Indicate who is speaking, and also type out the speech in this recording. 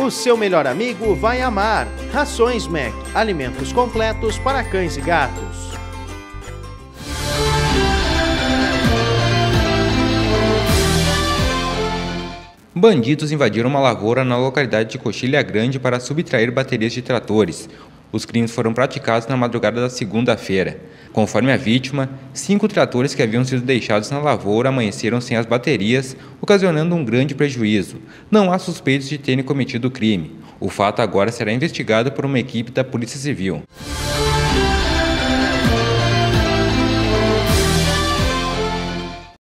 Speaker 1: O seu melhor amigo vai amar. Rações Mac, alimentos completos para cães e gatos.
Speaker 2: Bandidos invadiram uma lavoura na localidade de Coxilha Grande para subtrair baterias de tratores. Os crimes foram praticados na madrugada da segunda-feira. Conforme a vítima, 5 tratores que haviam sido deixados na lavoura amanheceram sem as baterias, ocasionando um grande prejuízo. Não há suspeitos de terem cometido o crime. O fato agora será investigado por uma equipe da Polícia Civil.